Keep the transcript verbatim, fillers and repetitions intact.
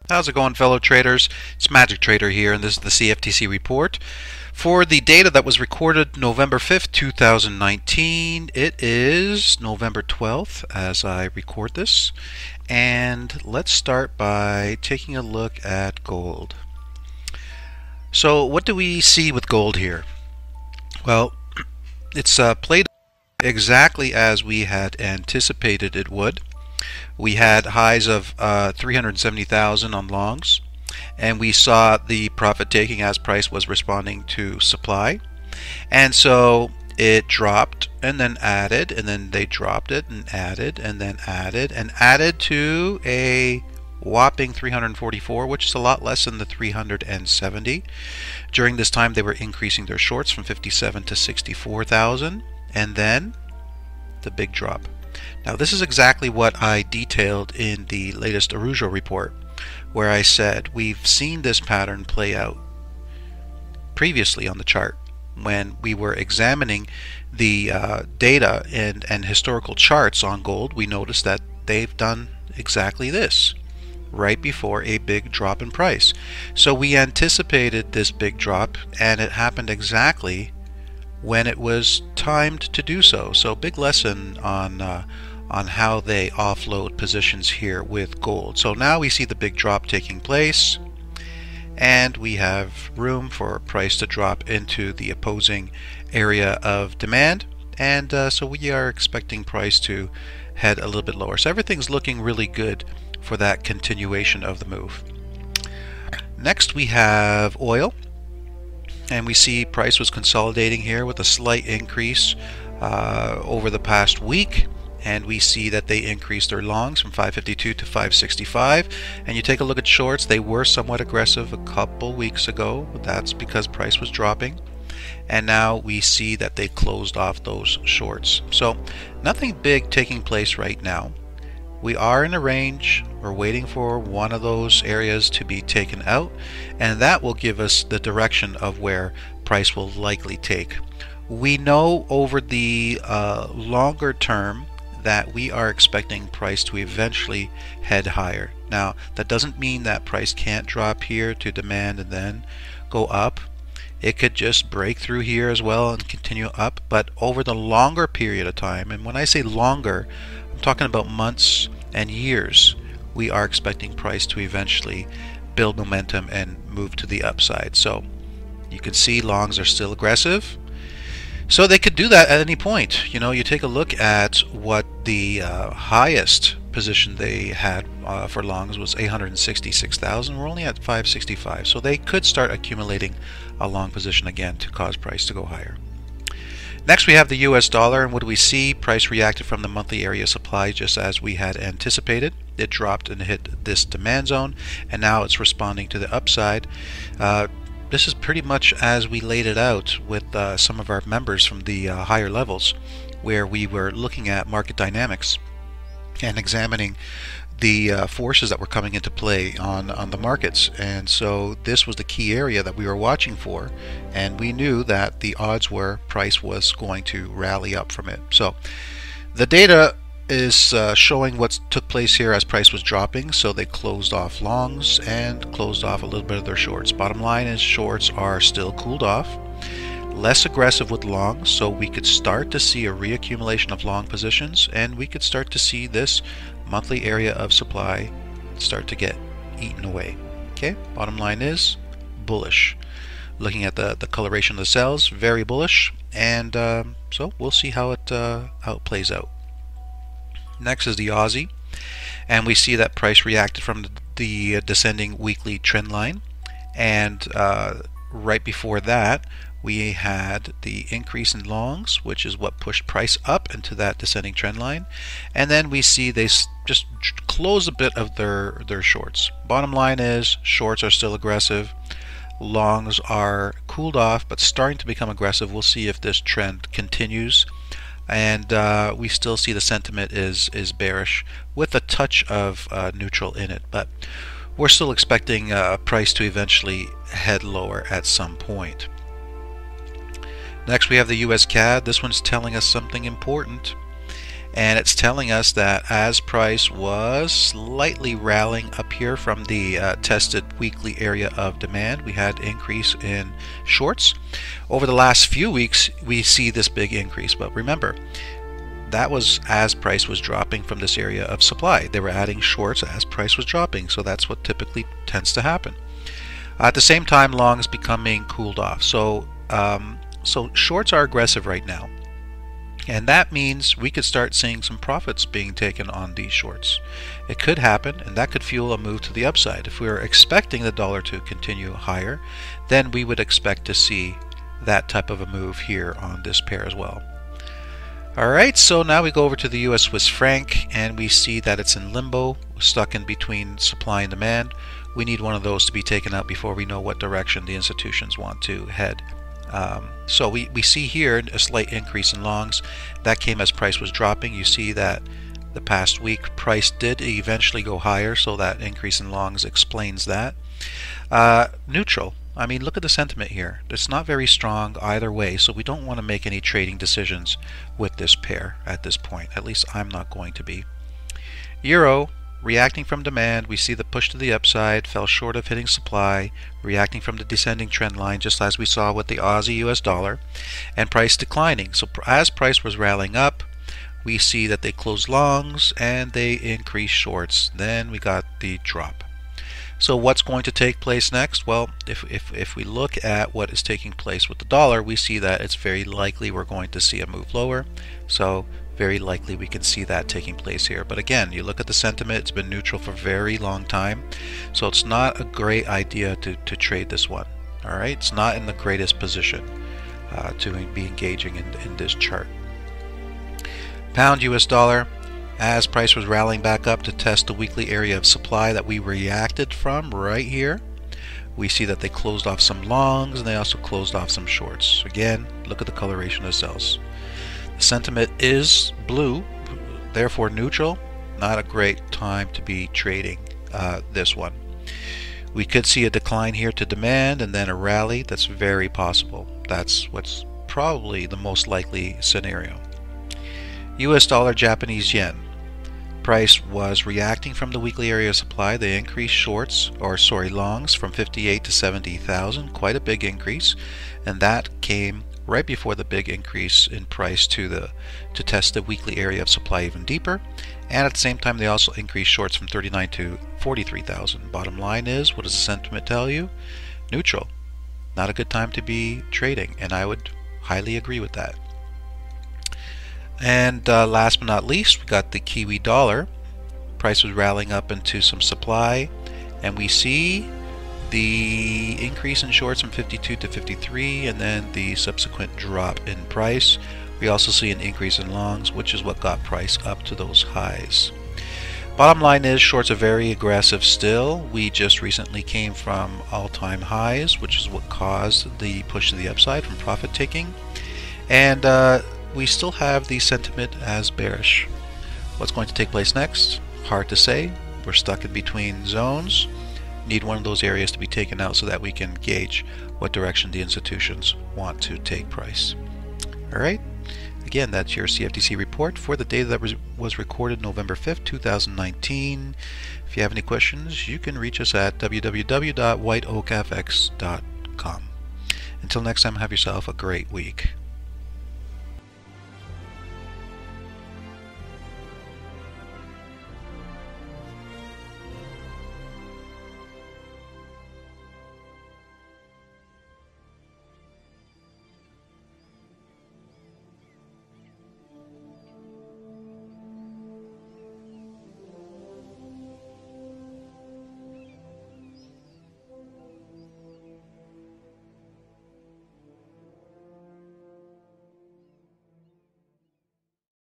How's it going, fellow traders? It's Magic Trader here, and this is the C F T C report for the data that was recorded November fifth, two thousand nineteen. It is November twelfth as I record this, and let's start by taking a look at gold. So what do we see with gold here? Well, it's uh, played exactly as we had anticipated it would. We had highs of uh, three hundred seventy thousand on longs, and we saw the profit taking as price was responding to supply, and so it dropped and then added, and then they dropped it and added and then added and added to a whopping three hundred forty-four, which is a lot less than the three hundred seventy. During this time they were increasing their shorts from fifty-seven to sixty-four thousand, and then the big drop. Now this is exactly what I detailed in the latest Arujo report, where I said we've seen this pattern play out previously on the chart. When we were examining the uh, data and, and historical charts on gold, we noticed that they've done exactly this right before a big drop in price. So we anticipated this big drop, and it happened exactly when it was timed to do so. So big lesson on uh, on how they offload positions here with gold. So now we see the big drop taking place, and we have room for price to drop into the opposing area of demand, and uh, so we are expecting price to head a little bit lower. So everything's looking really good for that continuation of the move. Next we have oil, and we see price was consolidating here with a slight increase uh, over the past week, and we see that they increased their longs from five fifty-two to five sixty-five. And you take a look at shorts, they were somewhat aggressive a couple weeks ago, but that's because price was dropping, and now we see that they closed off those shorts. So nothing big taking place right now. We are in a range. We're waiting for one of those areas to be taken out, and that will give us the direction of where price will likely take. We know over the uh, longer term that we are expecting price to eventually head higher. Now that doesn't mean that price can't drop here to demand and then go up. It could just break through here as well and continue up, but over the longer period of time, and when I say longer, I'm talking about months and years, we are expecting price to eventually build momentum and move to the upside. So you can see longs are still aggressive, so they could do that at any point. You know, you take a look at what the uh, highest position they had uh, for longs was eight hundred sixty-six thousand. We're only at five sixty-five, so they could start accumulating a long position again to cause price to go higher. Next we have the U S dollar, and what do we see? Price reacted from the monthly area supply just as we had anticipated. It dropped and hit this demand zone, and now it's responding to the upside. Uh, this is pretty much as we laid it out with uh, some of our members from the uh, higher levels, where we were looking at market dynamics and examining the uh, forces that were coming into play on on the markets. And so this was the key area that we were watching for, and we knew that the odds were price was going to rally up from it. So the data is uh, showing what took place here as price was dropping. So they closed off longs and closed off a little bit of their shorts. Bottom line is shorts are still cooled off, less aggressive with longs, so we could start to see a reaccumulation of long positions, and we could start to see this monthly area of supply start to get eaten away. Okay, bottom line is bullish. Looking at the the coloration of the cells, very bullish, and um, so we'll see how it uh, how it plays out. Next is the Aussie, and we see that price reacted from the, the descending weekly trend line, and uh, right before that we had the increase in longs, which is what pushed price up into that descending trend line, and then we see they just close a bit of their their shorts. Bottom line is shorts are still aggressive, longs are cooled off but starting to become aggressive. We'll see if this trend continues, and uh, we still see the sentiment is is bearish with a touch of uh, neutral in it, but we're still expecting uh, price to eventually head lower at some point. Next we have the U S C A D. This one's telling us something important, and it's telling us that as price was slightly rallying up here from the uh, tested weekly area of demand, we had increase in shorts. Over the last few weeks we see this big increase, but remember, that was as price was dropping from this area of supply. They were adding shorts as price was dropping, so that's what typically tends to happen. At the same time, long is becoming cooled off. So, um, so shorts are aggressive right now, and that means we could start seeing some profits being taken on these shorts. It could happen, and that could fuel a move to the upside. If we were expecting the dollar to continue higher, then we would expect to see that type of a move here on this pair as well. Alright, so now we go over to the U S Swiss franc, and we see that it's in limbo, stuck in between supply and demand. We need one of those to be taken out before we know what direction the institutions want to head. Um, so we, we see here a slight increase in longs. That came as price was dropping. You see that the past week price did eventually go higher, so that increase in longs explains that. Uh, neutral. I mean, look at the sentiment here. It's not very strong either way, so we don't want to make any trading decisions with this pair at this point. At least I'm not going to be. Euro, reacting from demand. We see the push to the upside, fell short of hitting supply, reacting from the descending trend line, just as we saw with the Aussie U S dollar, and price declining. So as price was rallying up, we see that they closed longs and they increased shorts. Then we got the drop. So what's going to take place next? Well, if, if, if we look at what is taking place with the dollar, we see that it's very likely we're going to see a move lower. So very likely we can see that taking place here. But again, you look at the sentiment, it's been neutral for a very long time. So it's not a great idea to, to trade this one. All right, it's not in the greatest position uh, to be engaging in, in this chart. Pound U S dollar. As price was rallying back up to test the weekly area of supply that we reacted from right here, we see that they closed off some longs and they also closed off some shorts. Again, look at the coloration of cells. The sentiment is blue, therefore neutral. Not a great time to be trading uh, this one. We could see a decline here to demand and then a rally. That's very possible. That's what's probably the most likely scenario. U S dollar, Japanese yen. Price was reacting from the weekly area of supply. They increased shorts, or sorry, longs from fifty-eight to seventy thousand, quite a big increase, and that came right before the big increase in price to the to test the weekly area of supply even deeper. And at the same time, they also increased shorts from thirty-nine to forty-three thousand. Bottom line is, what does the sentiment tell you? Neutral. Not a good time to be trading, and I would highly agree with that. And uh, last but not least, we got the Kiwi dollar. Price was rallying up into some supply, and we see the increase in shorts from fifty-two to fifty-three, and then the subsequent drop in price. We also see an increase in longs, which is what got price up to those highs. Bottom line is, shorts are very aggressive still. We just recently came from all-time highs, which is what caused the push to the upside from profit taking, and uh, we still have the sentiment as bearish. What's going to take place next? Hard to say. We're stuck in between zones. Need one of those areas to be taken out so that we can gauge what direction the institutions want to take price. Alright, again, that's your C F T C report for the data that was recorded November fifth two thousand nineteen. If you have any questions, you can reach us at w w w dot white oak f x dot com. Until next time, have yourself a great week.